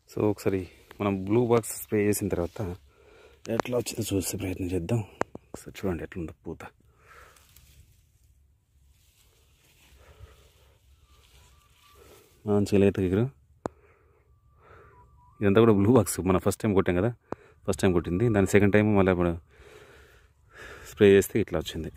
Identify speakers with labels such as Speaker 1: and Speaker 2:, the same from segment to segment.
Speaker 1: So ఒకసారి మనం blue box spray చేసిన తర్వాత ఎట్లా వచ్చిందో చూసే ప్రయత్నం చేద్దాం. ఒకసారి చూడండి ఎట్లుందో పూత. మంచిగా లేత ఎగురు. ఇదంతా కూడా బ్లూ బాక్స్ మనం ఫస్ట్ టైం కొట్టాం కదా, ఫస్ట్ టైం కొట్టింది. దాని సెకండ్ టైం మళ్ళీ ఇప్పుడు స్ప్రే చేస్తే ఇట్లా వచ్చింది.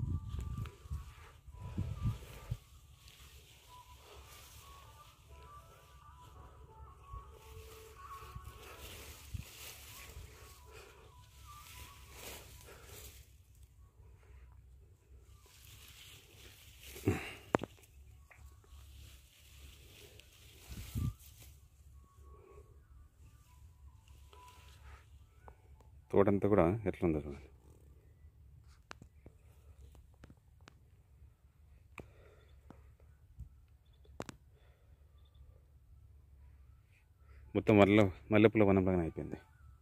Speaker 1: తోటంతా కూడా ఎట్లుందో చూడండి. మొత్తం మల్లెపూల వనంలాగానే అయిపోయింది.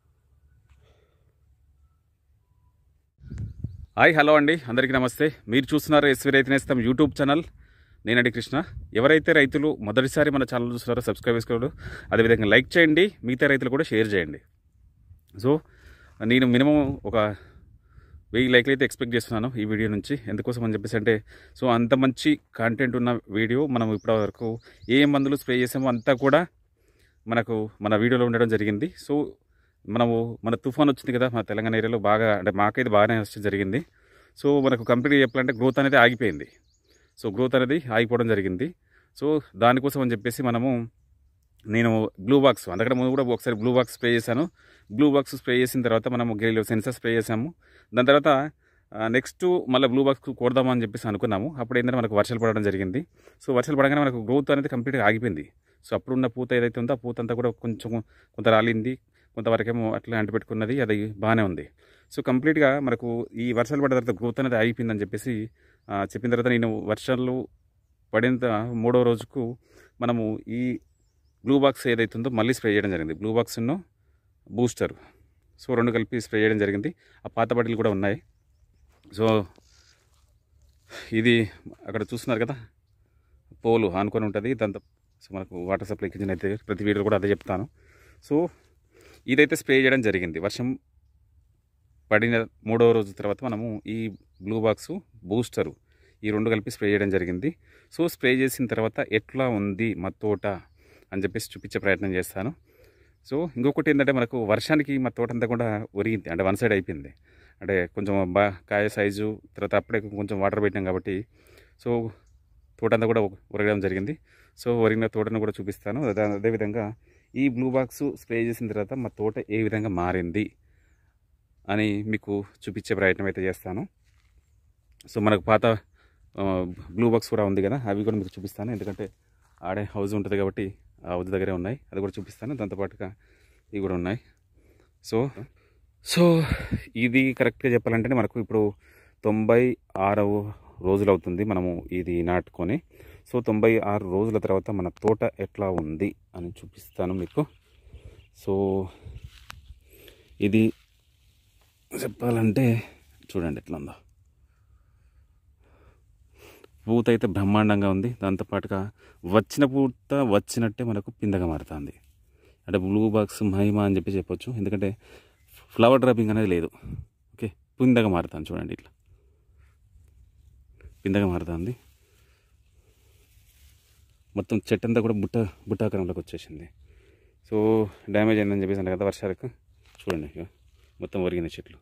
Speaker 1: హాయ్, హలో అండి, అందరికీ నమస్తే. మీరు చూస్తున్నారు ఎస్వి రైతు నేస్తం యూట్యూబ్ ఛానల్. నేనండి కృష్ణ. ఎవరైతే రైతులు మొదటిసారి మన ఛానల్ చూస్తున్నారో సబ్స్క్రైబ్ చేసుకోండి, అదేవిధంగా లైక్ చేయండి, మిగతా రైతులు కూడా షేర్ చేయండి. సో నేను మినిమం ఒక 1000 లైక్లు అయితే ఎక్స్పెక్ట్ చేస్తున్నాను ఈ వీడియో నుంచి. ఎందుకోసం అని చెప్పేసి అంటే, సో అంత మంచి కంటెంట్ ఉన్న వీడియో మనం ఇప్పటివరకు ఏ మందులు స్ప్రే చేసామో అంతా కూడా మనకు మన వీడియోలో ఉండడం జరిగింది. సో మన తుఫాన్ వచ్చింది కదా మన తెలంగాణ ఏరియాలో, బాగా అంటే మాకైతే బాగానే నష్టం జరిగింది. సో మనకు కంప్లీట్గా చెప్పాలంటే గ్రోత్ అనేది ఆగిపోయింది. సో గ్రోత్ అనేది ఆగిపోవడం జరిగింది. సో దానికోసం అని చెప్పేసి నేను బ్లూ బాక్స్ అందుకంటే ముందు కూడా ఒకసారి బ్లూ బాక్స్ స్ప్రే చేశాను. బ్లూ బాక్స్ స్ప్రే చేసిన తర్వాత మనము గెలిలో సెన్సార్ స్ప్రే చేసాము. దాని తర్వాత నెక్స్ట్ మళ్ళీ బ్లూ బాక్స్ కొడదామని చెప్పేసి అనుకున్నాము. అప్పుడు ఏంటంటే మనకు వర్షాలు పడడం జరిగింది. సో వర్షాలు పడగానే మనకు గ్రోత్ అనేది కంప్లీట్గా ఆగిపోయింది. సో అప్పుడున్న పూత ఏదైతే ఉందో ఆ పూత అంతా కూడా కొంత రాలింది, కొంతవరకేమో అట్లా అంటిపెట్టుకున్నది, అది బాగానే ఉంది. సో కంప్లీట్గా మనకు ఈ వర్షాలు పడిన తర్వాత గ్రోత్ అనేది ఆగిపోయిందని చెప్పేసి చెప్పిన తర్వాత నేను వర్షాలు పడిన 3వ రోజుకు మనము ఈ బ్లూ బాక్స్ ఏదైతుందో మళ్ళీ స్ప్రే చేయడం జరిగింది. బ్లూ బాక్స్ను బూస్టర్, సో 2 కలిపి స్ప్రే చేయడం జరిగింది. ఆ పాత బాటిల్ కూడా ఉన్నాయి. సో ఇది అక్కడ చూస్తున్నారు కదా, పోలు ఆనుకొని ఉంటుంది. దాంతో సో మనకు వాటర్ సప్లై కిచెన్ అయితే ప్రతి వీడియో కూడా అదే చెప్తాను. సో ఇదైతే స్ప్రే చేయడం జరిగింది. వర్షం పడిన 3వ రోజు తర్వాత మనము ఈ బ్లూ బాక్సు బూస్టరు ఈ 2 కలిపి స్ప్రే చేయడం జరిగింది. సో స్ప్రే చేసిన తర్వాత ఎట్లా ఉంది మా తోట అని చెప్పేసి చూపించే ప్రయత్నం చేస్తాను. సో ఇంకొకటి ఏంటంటే, మనకు వర్షానికి మా తోట అంతా కూడా ఒరిగింది, అంటే వన్ సైడ్ అయిపోయింది. అంటే కొంచెం కాయ సైజు తర్వాత అప్పుడే కొంచెం వాటర్ పెట్టినాం కాబట్టి సో తోట అంతా కూడా ఒరగడం జరిగింది. సో ఒరిగిన తోటను కూడా చూపిస్తాను. అదేవిధంగా ఈ బ్లూ బాక్స్ స్ప్రే చేసిన తర్వాత మా తోట ఏ విధంగా మారింది అని మీకు చూపించే ప్రయత్నం అయితే చేస్తాను. సో మనకు పాత బ్లూ బాక్స్ కూడా ఉంది కదా, అవి కూడా మీకు చూపిస్తాను. ఎందుకంటే ఆడే హౌస్ ఉంటుంది కాబట్టి ఆ హౌస్ దగ్గరే ఉన్నాయి, అది కూడా చూపిస్తాను. దాంతోపాటుగా ఇవి కూడా ఉన్నాయి. సో ఇది కరెక్ట్గా చెప్పాలంటే మనకు ఇప్పుడు 96వ రోజులు అవుతుంది మనము ఇది నాటుకొని. సో 96 రోజుల తర్వాత మన తోట ఎట్లా ఉంది అని చూపిస్తాను మీకు. సో ఇది చెప్పాలంటే చూడండి ఎట్లా ఉందో. పూత అయితే బ్రహ్మాండంగా ఉంది. దాంతోపాటుగా వచ్చిన పూత వచ్చినట్టే మనకు పిందగా మారుతుంది. అంటే బ్లూ బాక్స్ మహిమ అని చెప్పొచ్చు. ఎందుకంటే ఫ్లవర్ డ్రాపింగ్ అనేది లేదు. ఓకే, పిందగా మారుతుంది. చూడండి ఇట్లా పిందగా మారుతుంది. మొత్తం చెట్టు అంతా కూడా బుట్టాకారంలోకి వచ్చేసింది. సో డ్యామేజ్ అయిందని చెప్పేసి అంటే కదా వర్షాలకు. చూడండి మొత్తం ఒరిగిన చెట్లు.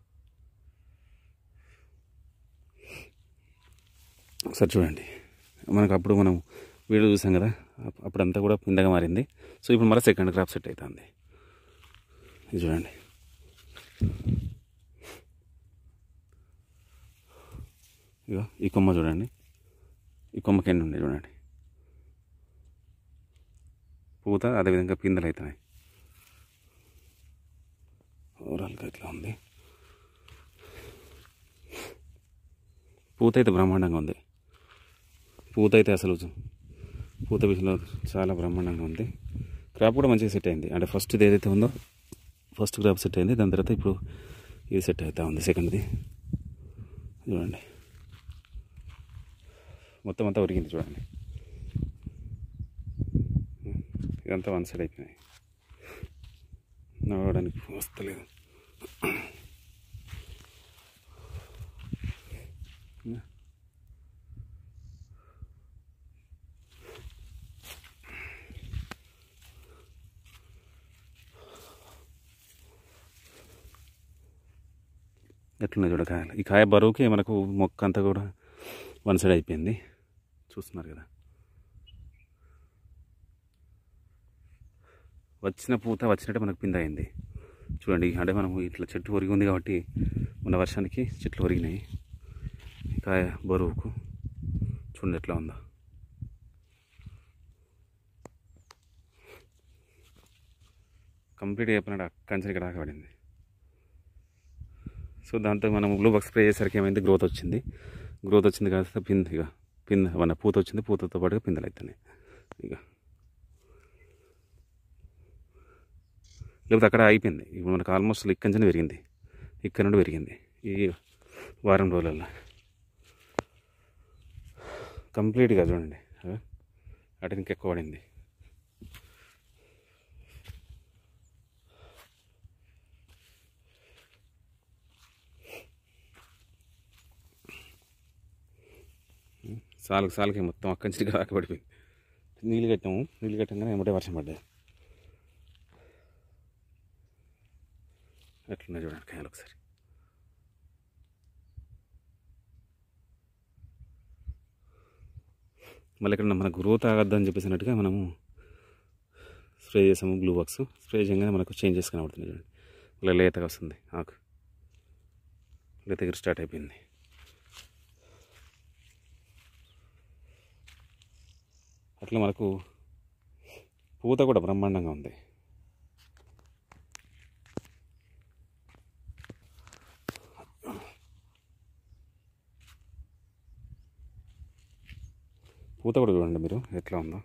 Speaker 1: ఒకసారి చూడండి, మనకు అప్పుడు మనం వీడియో చూసాం కదా, అప్పుడంతా కూడా పిందగా మారింది. సో ఇప్పుడు మళ్ళీ సెకండ్ క్రాప్ సెట్ అవుతుంది. ఇది చూడండి, ఇగో ఈ కొమ్మ చూడండి, ఈ కొమ్మకి ఎన్ని ఉన్నాయి చూడండి, పూత అదేవిధంగా పిందెలు అవుతున్నాయి. ఓవరాల్గా ఇట్లా ఉంది. పూత అయితే బ్రహ్మాండంగా ఉంది. పూత అయితే అసలు పూత విషయంలో చాలా బ్రహ్మాండంగా ఉంది. క్రాప్ కూడా మంచిగా సెట్ అయింది. అంటే ఫస్ట్ ఇది ఏదైతే ఉందో ఫస్ట్ క్రాప్ సెట్ అయింది. దాని తర్వాత ఇప్పుడు ఇది సెట్ అవుతా ఉంది సెకండ్ది. చూడండి మొత్తం అంతా ఉరిగింది. చూడండి ఇదంతా వన్ సైడ్ అయిపోయినాయి. నడవడానికి వస్తలేదు. ఎట్లున్నా చూడ కాయలు. ఈ కాయ బరువుకి మనకు మొక్క అంతా కూడా వన్ సైడ్ అయిపోయింది. చూస్తున్నారు కదా, వచ్చిన పూత వచ్చినట్టే మనకు పింద అయింది. చూడండి, అంటే మనం ఇట్లా చెట్టు ఒరిగి ఉంది కాబట్టి మన వర్షానికి చెట్లు ఒరిగినాయి. కాయ బరువుకు చూడండి ఎట్లా ఉందో. కంప్లీట్గా చెప్పినట్టు అక్కడి ఇక్కడ దాకా పడింది. సో దాంతో మనం బ్లూ బాక్స్ స్ప్రే చేసరికి ఏమైంది, గ్రోత్ వచ్చింది కాస్త పింద మన పూత వచ్చింది. పూతతో పాటుగా పిందెలు అవుతున్నాయి. ఇక లేకపోతే అక్కడ అయిపోయింది. ఇప్పుడు మనకు ఆల్మోస్ట్ ఇక్కడి నుంచి పెరిగింది, ఇక్కడ నుండి పెరిగింది. ఈ వారం రోజులలో కంప్లీట్గా చూడండి అటు ఇంకెక్కువ పడింది. సాలకి మొత్తం అక్కడి నుంచి దాకా పడిపోయింది. నీళ్ళు కట్టంగానే ఏమంటే వర్షం పడ్డాయి. అట్లున్నాయి చూడండి కాయలు ఒకసారి. మళ్ళీ ఇక్కడ మనకు గ్రోత్ ఆగద్దని చెప్పేసినట్టుగా మనము స్ప్రే చేసాము. బ్లూ బాక్స్ స్ప్రే చేయగానే మనకు చేంజెస్ కనబడుతుంది చూడండి. మళ్ళీ లేతగా వస్తుంది ఆకు, లేతగా స్టార్ట్ అయిపోయింది. అట్లా మనకు పూత కూడా బ్రహ్మాండంగా ఉంది. పూత కూడా చూడండి మీరు ఎట్లా ఉందో.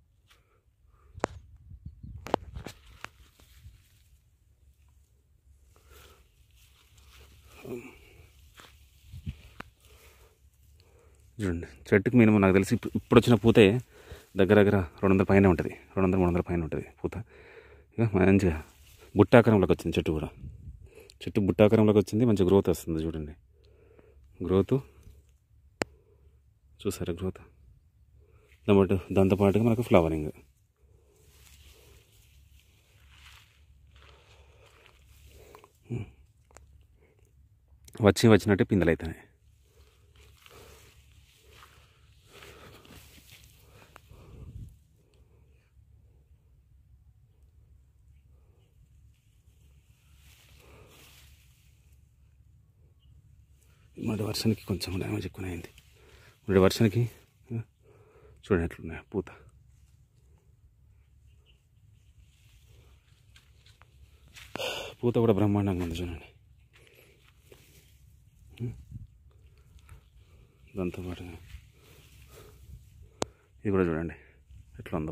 Speaker 1: చూడండి చెట్టుకు మినిమం నాకు తెలిసి ఇప్పుడు వచ్చిన పూతే దగ్గర 200 పైన ఉంటుంది, 200-300 పైన ఉంటుంది పూత. ఇక మంచిగా బుట్టాకారంలోకి వచ్చింది చెట్టు కూడా. చెట్టు బుట్టాకారంలోకి వచ్చింది, మంచి గ్రోత్ వస్తుంది చూడండి. చూసారా గ్రోత్. దాంతోపాటుగా మనకు ఫ్లవరింగ్. వచ్చినట్టే పిందెలు అవుతాయి. మొదటి వర్షానికి కొంచెం డ్యామేజ్ ఎక్కువ అయింది. మొదటి వర్షానికి చూడండి ఎట్లున్నాయి పూత. పూత కూడా బ్రహ్మాండంగా ఉంది చూడండి. దాంతోపాటు ఇది కూడా చూడండి ఎట్లా ఉందో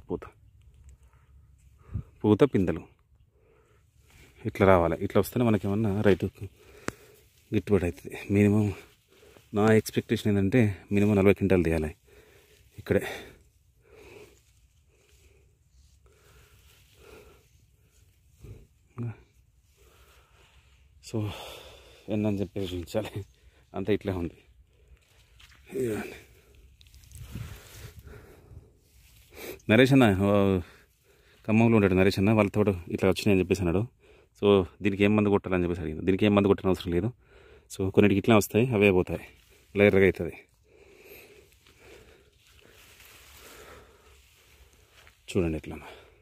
Speaker 1: పూత పిందెలు ఇట్లా రావాలి. ఇట్లా వస్తేనే మనకేమన్నా రైతు గిట్టుబాటు అవుతుంది. మినిమం నా ఎక్స్పెక్టేషన్ ఏంటంటే మినిమం 40 క్వింటాలు తీయాలి ఇక్కడే. సో ఎన్నని చెప్పేసి చూపించాలి, అంతా ఇట్లా ఉంది. నరేష్ అన్న ఖమ్మంలో ఉంటాడు. నరేష్ అన్న వాళ్ళతో ఇట్లా వచ్చినాయని చెప్పేసి అన్నాడు. సో దీనికి ఏం మందు కొట్టాలని చెప్పేసి అడిగింది. దీనికి ఏం మందు కొట్టిన అవసరం లేదు. సో కొన్నిటికి ఇట్లా వస్తాయి, అవే పోతాయి, లేయర్గా అవుతుంది. చూడండి ఎట్లా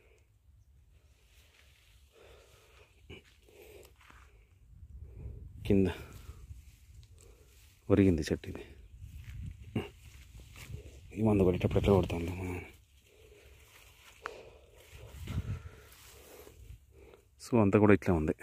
Speaker 1: కింద ఒరిగింది చెట్టు. ఇది ఈ మందు కొట్టేటప్పుడు ఎట్లా కొడతాం మనం. సో అంతా కూడా ఇట్లా ఉంది.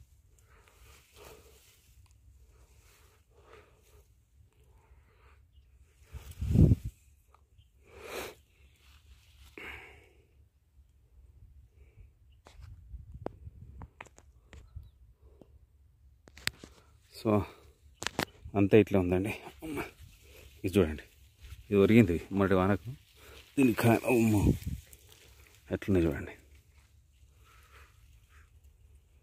Speaker 1: సో అంతా ఇట్లా ఉందండి. ఇది చూడండి, ఇది ఒరిగింది మొదటి వానకు. దీనికి ఎట్లున్నాయి చూడండి.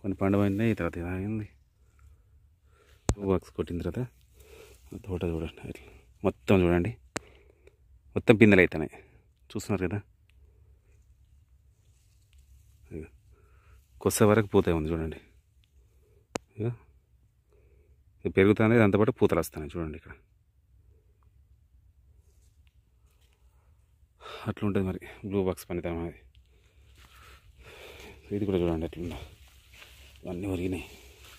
Speaker 1: కొన్ని పండుగ తర్వాత ఇది ఆగింది. బాక్స్ కొట్టిన తర్వాత తోట చూడండి ఇట్లా మొత్తం చూడండి, మొత్తం పిందెలు అవుతున్నాయి. చూస్తున్నారు కదా, కొత్త వరకు పూత ఉంది చూడండి. ఇక ఇది పెరుగుతుంది, దాంతోపాటు పూతలు వస్తున్నాయి చూడండి. ఇక్కడ అట్లుంటుంది మరి బ్లూ బాక్స్ పనితనం అది. ఇది కూడా చూడండి ఎట్లుందో, అన్నీ ఒరిగినాయి.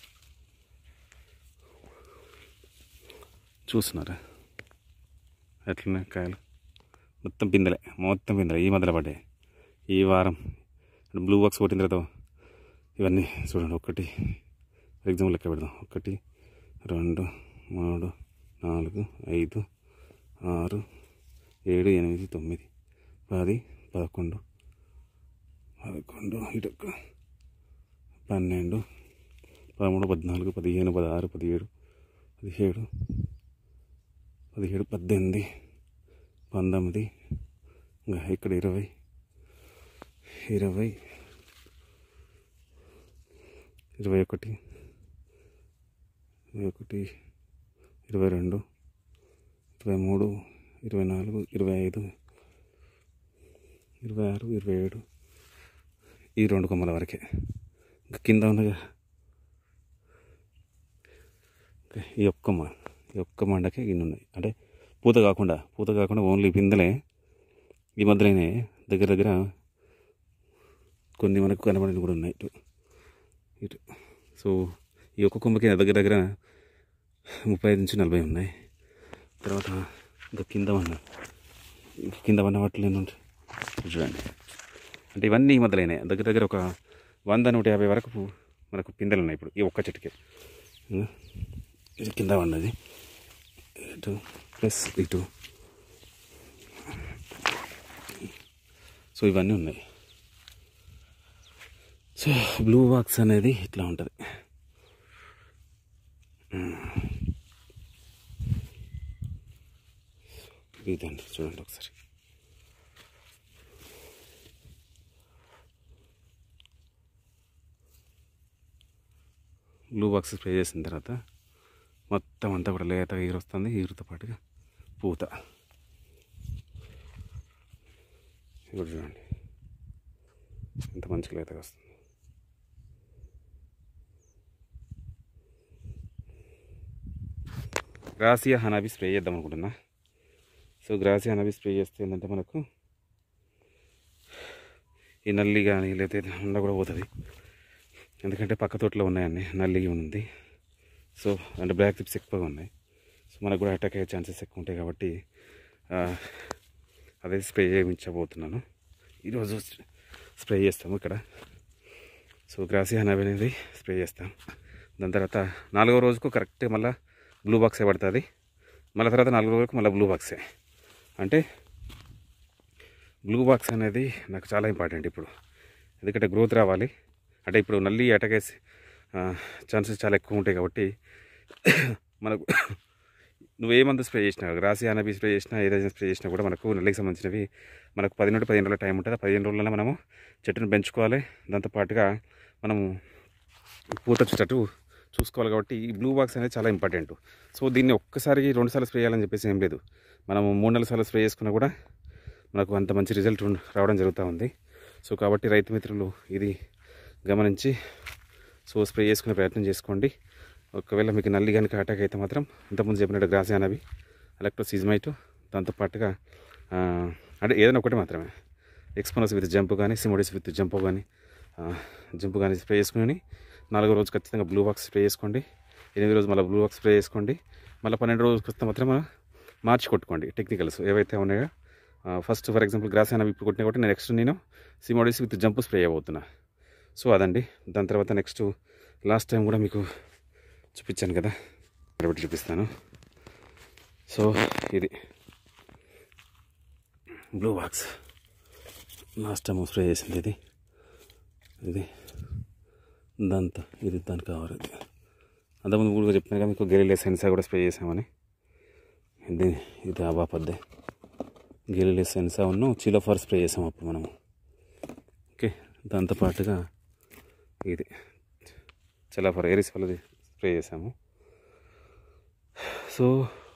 Speaker 1: చూస్తున్నారా ఎట్లున్నాయి కాయలు, మొత్తం పిందెలే, ఈ మధ్యలో పడ్డాయి. ఈ వారం బ్లూ బాక్స్ కొట్టిన తర్వాత ఇవన్నీ చూడండి. ఒకటి ఫర్ ఎగ్జాంపుల్ లెక్క పెడదాం. 1 2 3 4 5 6 7 8 9 10 11 ఇటు 12 13 14 15 16 17 18 19 ఇంకా ఇక్కడ 20 21 22 23 24 25 26 27 ఈ 2 కొమ్మల వరకే. ఇంకా కింద ఉన్నగా ఈ ఒక్క మండకే ఇన్ని ఉన్నాయి. అంటే పూత కాకుండా ఓన్లీ పిందెలే. ఈ మధ్యలోనే దగ్గర కొన్ని మనకు కనబడినవి కూడా ఉన్నాయి ఇటు. సో ఈ ఒక్క కొమ్మకి దగ్గర 35 నుంచి 40 ఉన్నాయి. తర్వాత ఇంకా కింద ఉన్న వాటిలో ఎన్ని ఉంటాయి చూడండి. అంటే ఇవన్నీ ఈ మధ్యలోనే దగ్గర ఒక 100-150 వరకు మనకు పిందెలు ఉన్నాయి ఇప్పుడు ఈ ఒక్క చెట్టుకి. ఇది కింద ఉన్నది ఇటు ప్లస్ ఇటు. సో ఇవన్నీ ఉన్నాయి. సో బ్లూ బాక్స్ అనేది ఇట్లా ఉంటుంది. ఇదండి చూడండి ఒకసారి. బ్లూ బాక్స్ స్ప్రే చేసిన తర్వాత మొత్తం అంతా కూడా లేతగా వస్తుంది. ఈరుతో పాటుగా పూత ఇప్పుడు చూడండి ఎంత మంచిగా లేతగా వస్తుంది. గ్రాసియా హనాబీ స్ప్రే చేద్దాం అనుకుంటున్నా. సో గ్రాసియా హనాబీ స్ప్రే చేస్తే ఏంటంటే మనకు ఈ నల్లి కానీ లేకపోతే ఉండ కూడా పోతుంది. ఎందుకంటే పక్క తోటలో ఉన్నాయండి, నల్లి ఉంది. సో అంటే బ్లాక్ టిప్స్ ఎక్కువగా ఉన్నాయి. సో మనకు కూడా అటాక్ అయ్యే ఛాన్సెస్ ఎక్కువ ఉంటాయి. కాబట్టి అదే స్ప్రే చేయించబోతున్నాను. ఈరోజు స్ప్రే చేస్తాము ఇక్కడ. సో గ్రాసియా హనాబీ అనేది స్ప్రే చేస్తాం. దాని తర్వాత 4వ రోజుకు కరెక్ట్గా మళ్ళీ బ్లూ బాక్సే పడుతుంది. మళ్ళీ తర్వాత 4వ రోజుకు మళ్ళీ బ్లూ బాక్సే. అంటే బ్లూ బాక్స్ అనేది నాకు చాలా ఇంపార్టెంట్ ఇప్పుడు. ఎందుకంటే గ్రోత్ రావాలి. అంటే ఇప్పుడు నల్లి అటాక్ అయ్యే ఛాన్సెస్ చాలా ఎక్కువ ఉంటాయి. కాబట్టి మనకు నువ్వు ఏ మందు స్ప్రే చేసినా, గ్రాసియా హనాబీ స్ప్రే చేసినా, ఏదైనా స్ప్రే చేసినా కూడా మనకు నల్లికి సంబంధించినవి మనకు 10 నుండి 15 రోజుల టైం ఉంటుంది. 15 రోజులలో మనము చెట్టును పెంచుకోవాలి. దాంతోపాటుగా మనము పూత వచ్చేటట్టు చూసుకోవాలి. కాబట్టి ఈ బ్లూ బాక్స్ అనేది చాలా ఇంపార్టెంట్. సో దీన్ని ఒక్కసారి 2 సార్లు స్ప్రే చేయాలని చెప్పేసి ఏం లేదు. మనము 3-4 సార్లు స్ప్రే చేసుకున్నా కూడా మనకు అంత మంచి రిజల్ట్ రావడం జరుగుతూ ఉంది. సో కాబట్టి రైతు మిత్రులు ఇది గమనించి సో స్ప్రే చేసుకునే ప్రయత్నం చేసుకోండి. ఒకవేళ మీకు నల్లి కనుక అటాక్ అయితే మాత్రం ఇంతకుముందు చెప్పినట్టు గ్రాసియా హనాబీ, అలెక్టోసిజ్మైట్, దాంతోపాటుగా అంటే ఏదైనా ఒకటి మాత్రమే ఎక్స్పోనస్ విత్ జంప్ కానీ, సిమోడిస్ విత్ జంప్ కానీ స్ప్రే చేసుకుని 4వ రోజు ఖచ్చితంగా బ్లూ బాక్స్ స్ప్రే చేసుకోండి. 8వ రోజు మళ్ళీ బ్లూ బాక్స్ స్ప్రే చేసుకోండి. మళ్ళీ 12వ రోజుకి వస్తే మాత్రం మార్చి కొట్టుకోండి టెక్నికల్స్ ఏవైతే ఉన్నాయో. First for example Gracia Hanabi ఇప్పుడు కొట్టినా కాబట్టి నెక్స్ట్ నేను సిమోడిస్ విత్ జంప్ స్ప్రే అయిపోతున్నా. సో అదండి. దాని తర్వాత నెక్స్ట్ లాస్ట్ టైం కూడా మీకు చూపించాను కదా, కాబట్టి చూపిస్తాను. సో ఇది blue box last time spray చేసింది. ఇది దానికి కావాలి. అంతకుముందు కూడా చెప్పినాక మీకు గెలిలే సెన్సా కూడా స్ప్రే చేసామని. ఇది ఆబాపద్దే గెలిలే సెన్సా ఉన్న చిలోఫర్ స్ప్రే చేసాం అప్పుడు మనము. ఓకే, దాంతోపాటుగా ఇది చలాఫర్ ఏరిస్ వాళ్ళది స్ప్రే చేసాము. సో